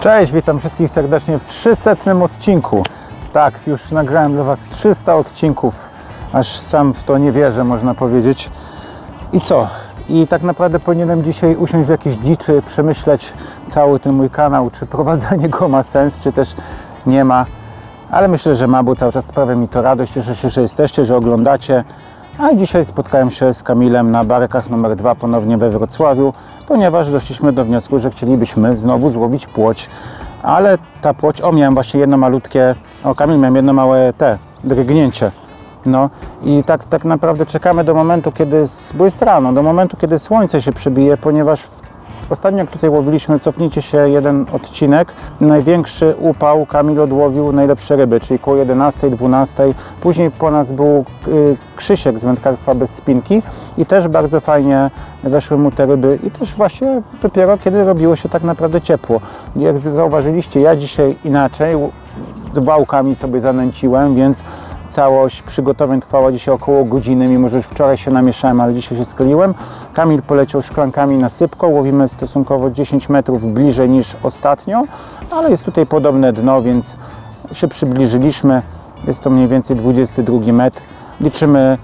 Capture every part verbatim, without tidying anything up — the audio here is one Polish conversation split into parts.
Cześć, witam wszystkich serdecznie w trzysetnym odcinku. Tak, już nagrałem dla Was trzysta odcinków, aż sam w to nie wierzę, można powiedzieć. I co? I tak naprawdę powinienem dzisiaj usiąść w jakiejś dziczy, przemyśleć cały ten mój kanał, czy prowadzenie go ma sens, czy też nie ma. Ale myślę, że ma, bo cały czas sprawia mi to radość. Cieszę się, że jesteście, że oglądacie. A dzisiaj spotkałem się z Kamilem na Barkach numer dwa ponownie we Wrocławiu, ponieważ doszliśmy do wniosku, że chcielibyśmy znowu złowić płoć. Ale ta płoć, o, miałem właśnie jedno malutkie, o, Kamil, miałem jedno małe te, drgnięcie. No i tak, tak naprawdę czekamy do momentu, kiedy, bo jest rano, do momentu, kiedy słońce się przybije, ponieważ ostatnio jak tutaj łowiliśmy, cofnijcie się jeden odcinek, największy upał, Kamil odłowił najlepsze ryby, czyli koło jedenastej, dwunastej. Później po nas był y, Krzysiek z Wędkarstwa Bez Spinki i też bardzo fajnie weszły mu te ryby i też właśnie dopiero kiedy robiło się tak naprawdę ciepło. Jak zauważyliście, ja dzisiaj inaczej z wałkami sobie zanęciłem, więc całość przygotowań trwała dzisiaj około godziny, mimo że już wczoraj się namieszałem, ale dzisiaj się skleiłem. Kamil poleciał szklankami na sypko, łowimy stosunkowo dziesięć metrów bliżej niż ostatnio, ale jest tutaj podobne dno, więc się przybliżyliśmy. Jest to mniej więcej dwudziesty drugi metr. Liczymy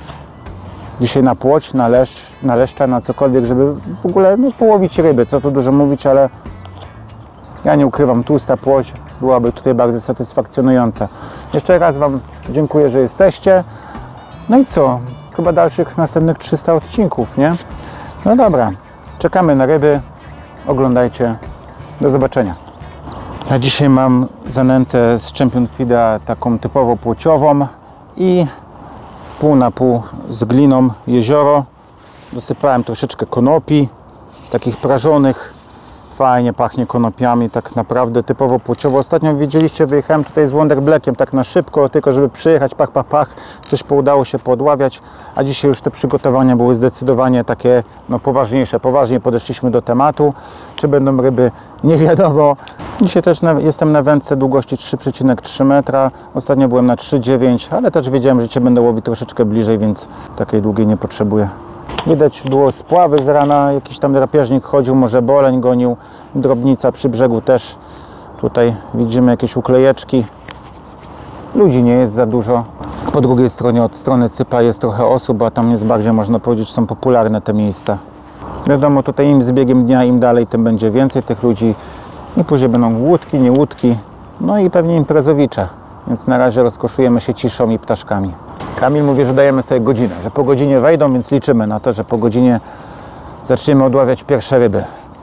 dzisiaj na płoć, na leszcz, na leszcza, na cokolwiek, żeby w ogóle no, połowić ryby. Co tu dużo mówić, ale ja nie ukrywam, tłusta płoć byłaby tutaj bardzo satysfakcjonująca. Jeszcze raz Wam dziękuję, że jesteście. No i co? Chyba dalszych następnych trzysta odcinków, nie? No dobra, czekamy na ryby. Oglądajcie. Do zobaczenia. Ja dzisiaj mam zanętę z Champion Feeda taką typowo płociową i pół na pół z gliną jezioro. Dosypałem troszeczkę konopi, takich prażonych. Fajnie pachnie konopiami, tak naprawdę typowo płciowo. Ostatnio widzieliście, wyjechałem tutaj z Wonder Blackiem tak na szybko, tylko żeby przyjechać, pach, pach, pach. Coś udało się poodławiać, a dzisiaj już te przygotowania były zdecydowanie takie no, poważniejsze. Poważnie podeszliśmy do tematu. Czy będą ryby? Nie wiadomo. Dzisiaj też na, jestem na wędce długości trzy przecinek trzy metra. Ostatnio byłem na trzy przecinek dziewięć, ale też wiedziałem, że Cię będę łowić troszeczkę bliżej, więc takiej długiej nie potrzebuję. Widać było spławy z rana, jakiś tam drapieżnik chodził, może boleń gonił, drobnica przy brzegu też. Tutaj widzimy jakieś uklejeczki. Ludzi nie jest za dużo. Po drugiej stronie, od strony Cypa jest trochę osób, a tam jest bardziej, można powiedzieć, są popularne te miejsca. Wiadomo, tutaj im z biegiem dnia, im dalej, tym będzie więcej tych ludzi. I później będą łódki, nie łódki, no i pewnie imprezowicze. Więc na razie rozkoszujemy się ciszą i ptaszkami. Kamil mówi, że dajemy sobie godzinę, że po godzinie wejdą, więc liczymy na to, że po godzinie zaczniemy odławiać pierwsze ryby.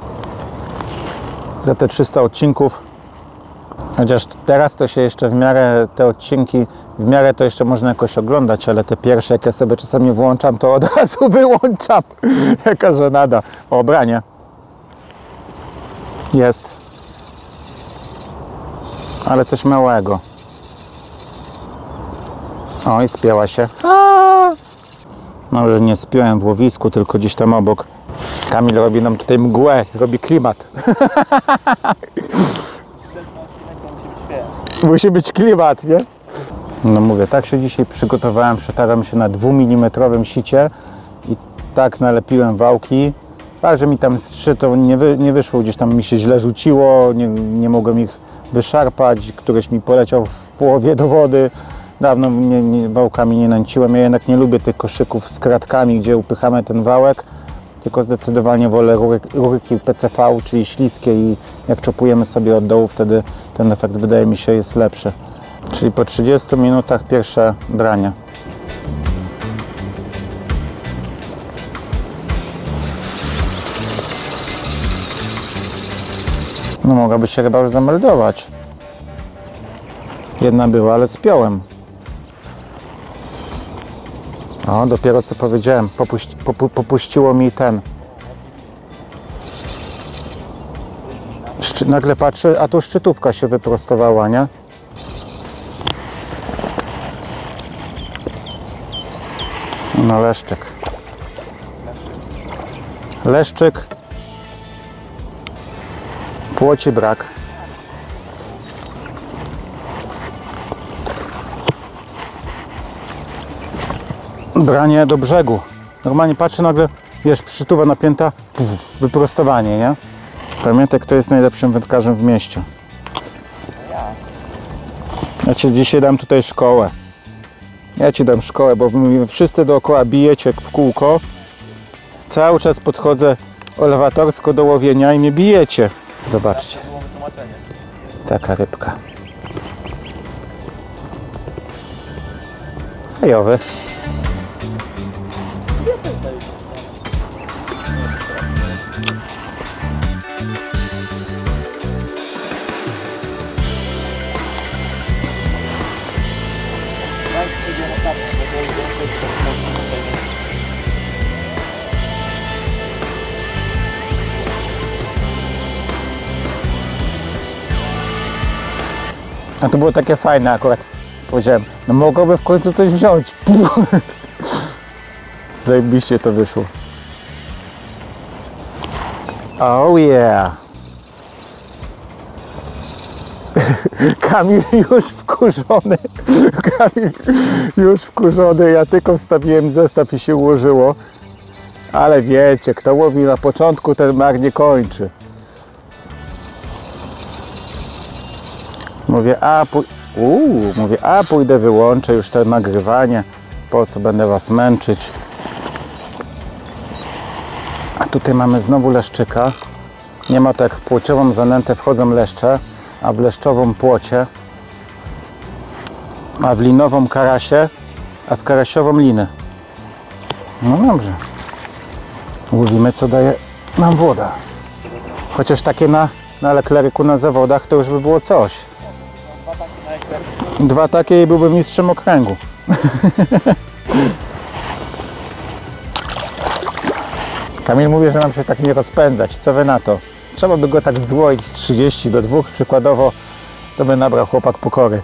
Za te trzysta odcinków, chociaż teraz to się jeszcze w miarę te odcinki, w miarę to jeszcze można jakoś oglądać, ale te pierwsze, jak ja sobie czasami włączam, to od razu wyłączam. Jaka żenada. O, branie. Jest. Ale coś małego. O, i spięła się. No, że nie spiąłem w łowisku, tylko gdzieś tam obok. Kamil robi nam tutaj mgłę, robi klimat. Musi być klimat, nie? No mówię, tak się dzisiaj przygotowałem, przetaram się na dwumilimetrowym sicie i tak nalepiłem wałki. Tak, że mi tam szczytą nie, wy, nie wyszło, gdzieś tam mi się źle rzuciło, nie, nie mogłem ich wyszarpać, któryś mi poleciał w połowie do wody. Dawno nie, nie, wałkami nie nęciłem. Ja jednak nie lubię tych koszyków z kratkami, gdzie upychamy ten wałek, tylko zdecydowanie wolę rurki P C V, czyli śliskie, i jak czopujemy sobie od dołu, wtedy ten efekt, wydaje mi się, jest lepszy. Czyli po trzydziestu minutach pierwsze branie. No mogłaby się chyba już zameldować. Jedna była, ale spiąłem. O, dopiero co powiedziałem, popuści, popu, popuściło mi ten. Szczy, nagle patrzę, a tu szczytówka się wyprostowała, nie? No, leszczyk. Leszczyk. Płoci brak. Branie do brzegu. Normalnie patrzę, nagle, wiesz, przytuwa napięta, puf, wyprostowanie, nie? Pamiętaj, kto jest najlepszym wędkarzem w mieście. Ja ci dzisiaj dam tutaj szkołę. Ja ci dam szkołę, bo wy wszyscy dookoła bijecie w kółko. Cały czas podchodzę elewatorsko do łowienia i mnie bijecie. Zobaczcie. Taka rybka. Fajowy. A to było takie fajne akurat. Powiedziałem, no mogłoby w końcu coś wziąć. Zajebiście to wyszło. Oh yeah. Kamil już wkurzony. Kamil już wkurzony. Ja tylko wstawiłem zestaw i się ułożyło. Ale wiecie, kto łowi na początku, ten marnie kończy. Mówię, a, pój Uuu, mówię, a pójdę, wyłączę już to nagrywanie. Po co będę was męczyć? A tutaj mamy znowu leszczyka. Nie ma to jak w płociową zanętę wchodzą leszcze, a w leszczową płocie, a w linową karasie, a w karasiową linę. No dobrze. Łowimy, co daje nam woda. Chociaż takie na, na lekleryku, na zawodach to już by było coś. Dwa takie i byłbym mistrzem okręgu. Kamil mówi, że mam się tak nie rozpędzać. Co wy na to? Trzeba by go tak złoić trzydzieści do dwóch przykładowo, to by nabrał chłopak pokory.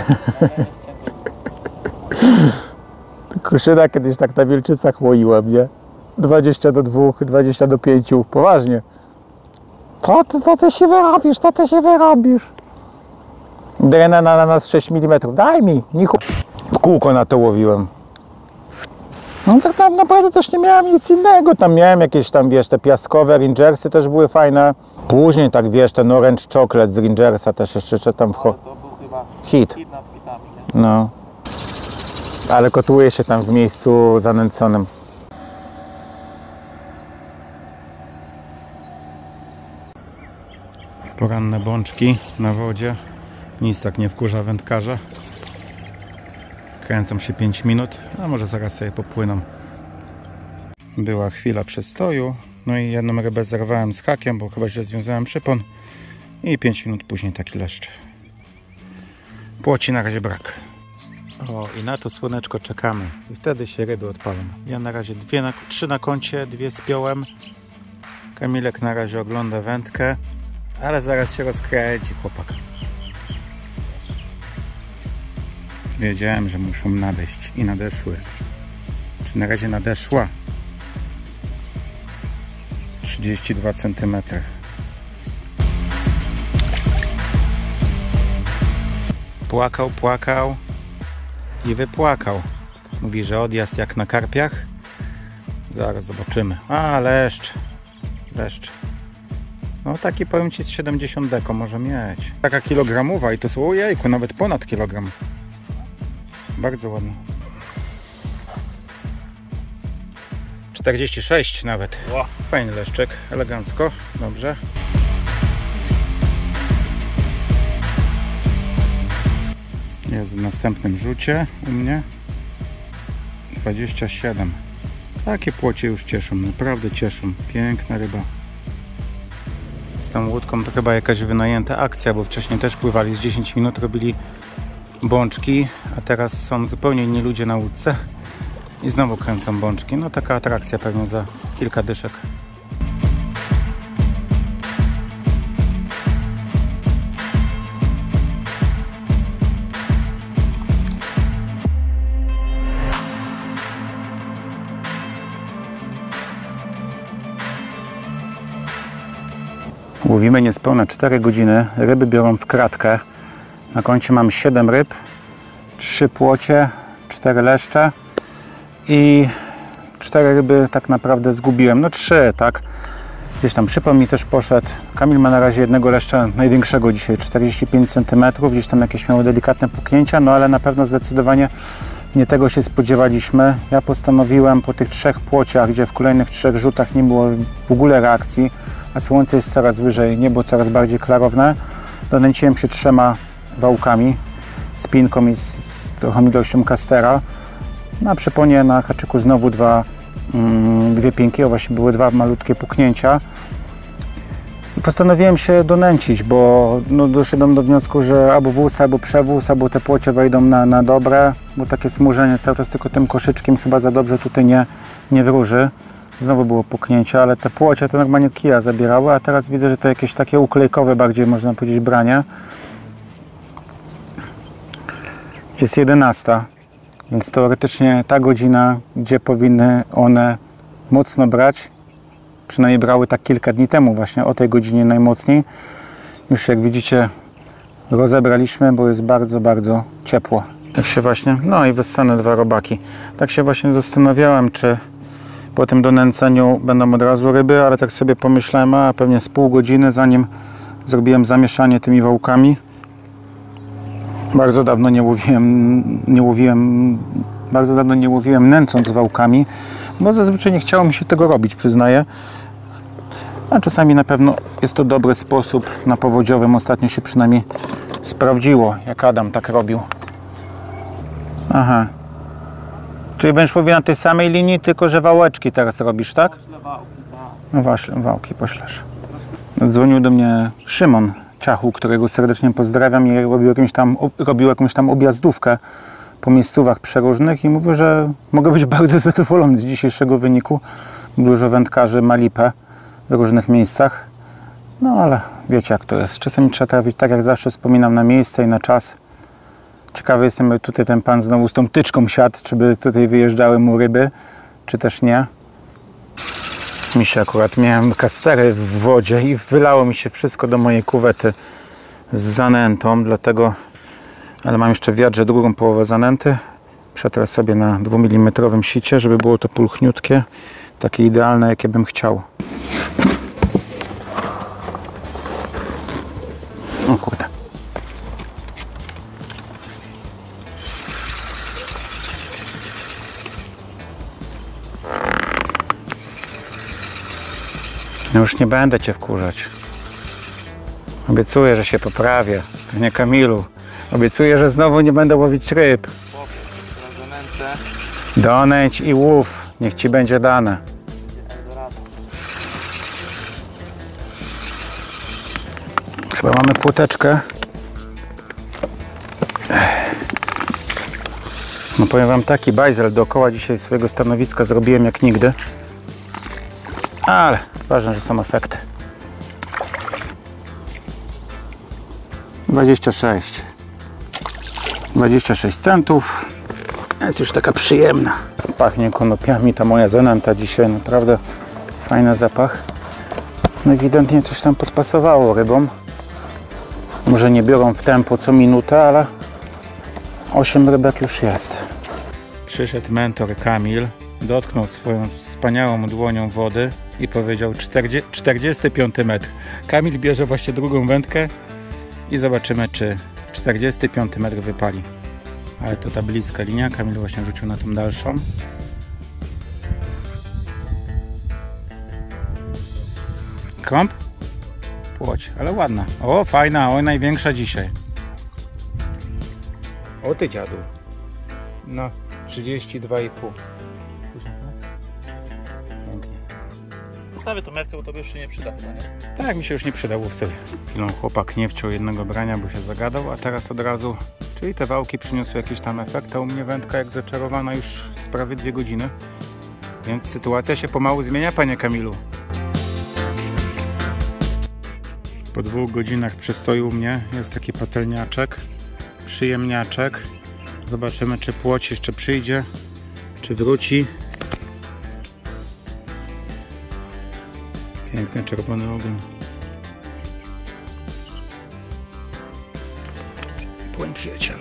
Kruszyna kiedyś tak na Wilczycach łoiłem, nie? dwadzieścia do dwóch, dwadzieścia do pięciu. Poważnie. Co ty, co ty się wyrobisz? Co ty się wyrobisz? Drena na nas sześć milimetrów. Daj mi, nichu. W kółko na to łowiłem. No tak na, naprawdę też nie miałem nic innego. Tam miałem jakieś tam, wiesz, te piaskowe Rangersy też były fajne. Później tak, wiesz, ten Orange Chocolate z Rangersa też jeszcze tam w hit. No. Ale kotłuje się tam w miejscu zanęconym. Poranne bączki na wodzie. Nic tak nie wkurza wędkarza. Kręcą się pięć minut, a może zaraz sobie popłyną. Była chwila przestoju, no i jedną rybę zerwałem z hakiem, bo chyba źle związałem przypon. I pięć minut później taki leszcz. Płoci na razie brak. O, i na to słoneczko czekamy. I wtedy się ryby odpalą. Ja na razie dwie na, trzy na koncie, dwie spiąłem. Kamilek na razie ogląda wędkę, ale zaraz się rozkręci chłopak. Wiedziałem, że muszą nadejść i nadeszły. Czy na razie nadeszła? trzydzieści dwa centymetry. Płakał, płakał i wypłakał. Mówi, że odjazd jak na karpiach. Zaraz zobaczymy. A, leszcz. Leszcz. No taki, powiem ci, z siedemdziesiąt deko może mieć. Taka kilogramowa i to są, ojejku, nawet ponad kilogram. Bardzo ładnie. czterdzieści sześć nawet. Fajny leszczyk, elegancko, dobrze. Jest w następnym rzucie u mnie. dwadzieścia siedem. Takie płocie już cieszą, naprawdę cieszą. Piękna ryba. Z tą łódką to chyba jakaś wynajęta akcja, bo wcześniej też pływali z dziesięć minut, robili bączki, a teraz są zupełnie inni ludzie na łódce i znowu kręcą bączki. No taka atrakcja pewnie za kilka dyszek. Łowimy niespełna cztery godziny. Ryby biorą w kratkę. Na koncie mam siedem ryb, trzy płocie, cztery leszcze i cztery ryby tak naprawdę zgubiłem. No trzy, tak? Gdzieś tam przypał mi też poszedł. Kamil ma na razie jednego leszcza największego dzisiaj, czterdzieści pięć centymetrów. Gdzieś tam jakieś miały delikatne puknięcia, no ale na pewno zdecydowanie nie tego się spodziewaliśmy. Ja postanowiłem po tych trzech płociach, gdzie w kolejnych trzech rzutach nie było w ogóle reakcji, a słońce jest coraz wyżej, niebo coraz bardziej klarowne, donęciłem się trzema wałkami, spinką i z, z trochę ilością kastera. Na przeponie na haczyku znowu dwa, mm, dwie pięki, o właśnie były dwa malutkie puknięcia. I postanowiłem się donęcić, bo no, doszedłem do wniosku, że albo wóz, albo przewóz, albo te płocie wejdą na, na dobre, bo takie smużenie cały czas tylko tym koszyczkiem chyba za dobrze tutaj nie, nie wróży. Znowu było puknięcie, ale te płocie to normalnie kija zabierały, a teraz widzę, że to jakieś takie uklejkowe bardziej, można powiedzieć, branie. Jest jedenasta, więc teoretycznie ta godzina, gdzie powinny one mocno brać, przynajmniej brały tak kilka dni temu właśnie o tej godzinie najmocniej. Już jak widzicie rozebraliśmy, bo jest bardzo, bardzo ciepło. Tak się właśnie, no i wyssane dwa robaki. Tak się właśnie zastanawiałem, czy po tym donęceniu będą od razu ryby, ale tak sobie pomyślałem, a pewnie z pół godziny, zanim zrobiłem zamieszanie tymi wałkami. Bardzo dawno nie łowiłem, nie łowiłem, bardzo dawno nie łowiłem nęcąc wałkami, bo zazwyczaj nie chciało mi się tego robić, przyznaję. A czasami na pewno jest to dobry sposób na powodziowym. Ostatnio się przynajmniej sprawdziło, jak Adam tak robił. Aha. Czyli będziesz łowił na tej samej linii, tylko że wałeczki teraz robisz, tak? No właśnie, wałki poślesz. Dzwonił do mnie Szymon Ciachu, którego serdecznie pozdrawiam, i robił, jakimś tam, robił jakąś tam objazdówkę po miejscówach przeróżnych i mówił, że mogę być bardzo zadowolony z dzisiejszego wyniku. Dużo wędkarzy ma lipę w różnych miejscach. No ale wiecie, jak to jest. Czasami trzeba trafić, tak jak zawsze wspominam, na miejsce i na czas. Ciekawy jestem, jak tutaj ten pan znowu z tą tyczką siadł, czy by tutaj wyjeżdżały mu ryby, czy też nie. Mi się akurat, miałem kastery w wodzie i wylało mi się wszystko do mojej kuwety z zanętą, dlatego, ale mam jeszcze w wiadrze drugą połowę zanęty. Przetrę sobie na dwumilimetrowym sicie, żeby było to pulchniutkie, takie idealne, jakie bym chciał. O kurde. No już nie będę cię wkurzać. Obiecuję, że się poprawię. Panie Kamilu, obiecuję, że znowu nie będę łowić ryb. Donęć i łów. Niech ci będzie dane. Chyba mamy płoteczkę. No powiem wam, taki bajzel dookoła dzisiaj swojego stanowiska zrobiłem jak nigdy. Ale ważne, że są efekty. dwadzieścia sześć. dwadzieścia sześć centów. Jest już taka przyjemna. Pachnie konopiami ta moja zanęta dzisiaj. Naprawdę fajny zapach. No ewidentnie coś tam podpasowało rybom. Może nie biorą w tempo co minutę, ale osiem rybek już jest. Przyszedł mentor Kamil, dotknął swoją wspaniałą dłonią wody i powiedział czterdziesty piąty metr. Kamil bierze właśnie drugą wędkę i zobaczymy, czy czterdziesty piąty metr wypali. Ale to ta bliska linia. Kamil właśnie rzucił na tą dalszą. Krąb? Płoć, ale ładna. O, fajna, o, największa dzisiaj. O ty dziadu. No, trzydzieści dwa i pół. Pięknie. Zostawię tą metkę, bo to już się nie przyda chyba, nie? Tak, mi się już nie przydał w sobie. Chwilą chłopak nie wciął jednego brania, bo się zagadał, a teraz od razu, czyli te wałki przyniosły jakiś tam efekt, a u mnie wędka jak zaczarowana już z prawie dwie godziny. Więc sytuacja się pomału zmienia, panie Kamilu. Po dwóch godzinach przystoju u mnie jest taki patelniaczek, przyjemniaczek. Zobaczymy, czy płoć jeszcze przyjdzie, czy wróci. Piękny czerwony ogon. Płoń, przyjacielu.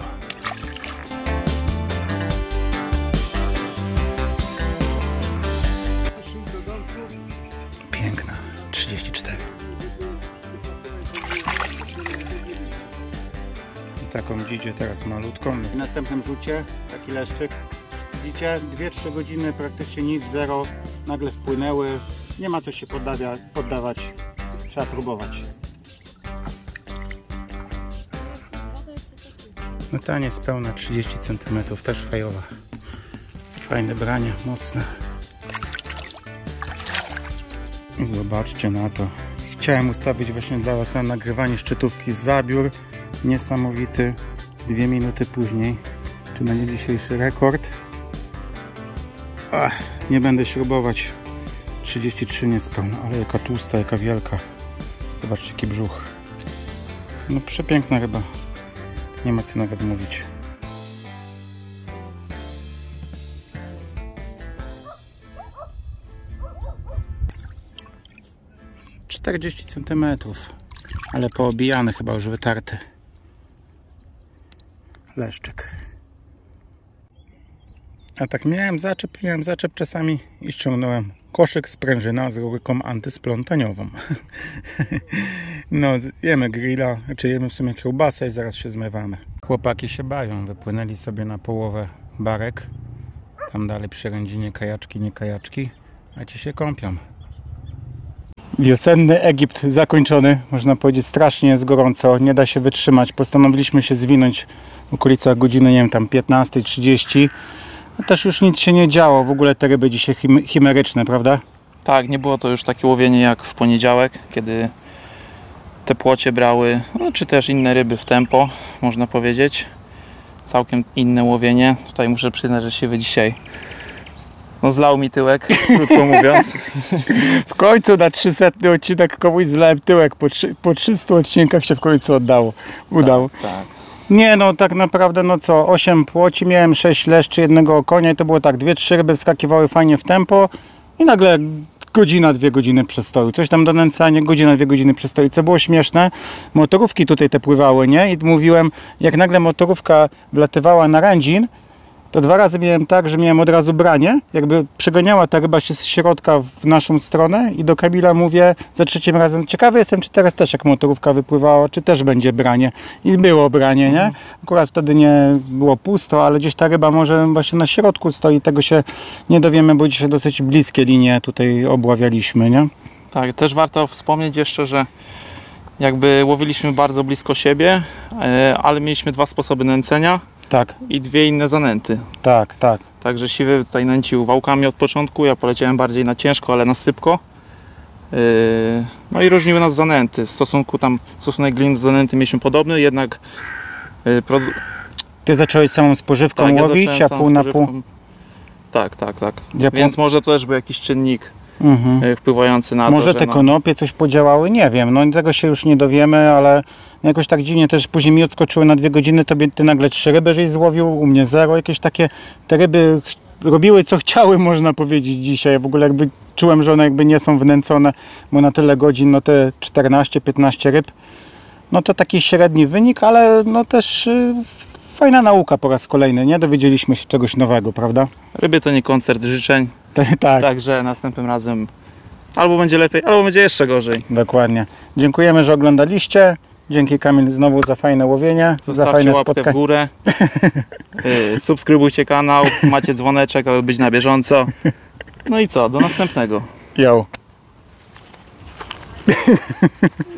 Piękna. taką dzidzie teraz malutką. W następnym rzucie taki leszczyk. Widzicie, dwie trzy godziny praktycznie nic, zero. Nagle wpłynęły. Nie ma co się poddawia, poddawać. Trzeba próbować. No ta niespełna trzydzieści centymetrów, też fajowa. Fajne branie, mocne. Zobaczcie na to. Chciałem ustawić właśnie dla Was na nagrywanie szczytówki zabiór. Niesamowity. Dwie minuty później. Czy będzie dzisiejszy rekord? Ach, nie będę śrubować. trzydzieści trzy niespełna, ale jaka tłusta, jaka wielka. Zobaczcie jaki brzuch. No przepiękna ryba. Nie ma co nawet mówić. czterdzieści centymetrów, ale poobijany, chyba już wytarty. Leszczyk. A tak miałem zaczep, miałem zaczep czasami i ściągnąłem koszyk sprężyna z rurką antysplątaniową. No, jemy grilla, czy jemy w sumie kiełbasę i zaraz się zmywamy. Chłopaki się bawią, wypłynęli sobie na połowę barek. Tam dalej przy rędzinie kajaczki, nie kajaczki, a ci się kąpią. Wiosenny Egipt zakończony, można powiedzieć, strasznie jest gorąco, nie da się wytrzymać. Postanowiliśmy się zwinąć w okolicach godziny, nie wiem, tam piętnasta trzydzieści. No też już nic się nie działo, w ogóle te ryby dzisiaj chim chimeryczne, prawda? Tak, nie było to już takie łowienie jak w poniedziałek, kiedy te płocie brały, no, czy też inne ryby w tempo, można powiedzieć. Całkiem inne łowienie. Tutaj muszę przyznać, że siwy dzisiaj no, zlał mi tyłek, krótko mówiąc. W końcu na trzysetny odcinek komuś zlałem tyłek, po, trzy, po trzystu odcinkach się w końcu oddało, udało. Tak, tak. Nie no, tak naprawdę no co, osiem płoci, miałem sześć leszczy, jednego okonia i to było tak, dwie trzy ryby wskakiwały fajnie w tempo i nagle godzina, dwie godziny przestoju. Coś tam do nęcania, godzina, dwie godziny przestoju. Co było śmieszne, motorówki tutaj te pływały, nie? I mówiłem, jak nagle motorówka wlatywała na rędzin, to dwa razy miałem tak, że miałem od razu branie, jakby przeganiała ta ryba się z środka w naszą stronę i do Kamila mówię za trzecim razem, ciekawy jestem, czy teraz też jak motorówka wypływała, czy też będzie branie. I było branie, nie? Akurat wtedy nie było pusto, ale gdzieś ta ryba może właśnie na środku stoi, tego się nie dowiemy, bo dzisiaj dosyć bliskie linie tutaj obławialiśmy, nie? Tak, też warto wspomnieć jeszcze, że jakby łowiliśmy bardzo blisko siebie, ale mieliśmy dwa sposoby nęcenia. Tak. I dwie inne zanęty. Tak, tak. Także siwy tutaj nęcił wałkami od początku, ja poleciałem bardziej na ciężko, ale na sypko. Yy, no i różniły nas zanęty. W stosunku tam, stosunek glin do zanęty mieliśmy podobny, jednak yy, produ... Ty zacząłeś samą spożywką tak, łowić, ja a pół na pół. Tak, tak, tak. Ja Więc pół... może to też był jakiś czynnik mhm. yy, wpływający na może to, te że konopie coś podziałały, nie wiem, no tego się już nie dowiemy, ale jakoś tak dziwnie też później mi odskoczyły na dwie godziny, tobie ty nagle trzy ryby żeś złowił, u mnie zero, jakieś takie, te ryby robiły co chciały, można powiedzieć dzisiaj, w ogóle jakby czułem, że one jakby nie są wnęcone, bo na tyle godzin, no te czternaście piętnaście ryb, no to taki średni wynik, ale no też yy, fajna nauka po raz kolejny, nie? Dowiedzieliśmy się czegoś nowego, prawda? ryby to nie koncert życzeń, tak. Także następnym razem albo będzie lepiej, albo będzie jeszcze gorzej. Dokładnie. Dziękujemy, że oglądaliście. Dzięki Kamil znowu za fajne łowienie, Zostawcie za fajne łapkę spotkanie. w górę, yy, subskrybujcie kanał, macie dzwoneczek, aby być na bieżąco. No i co, do następnego. Yo.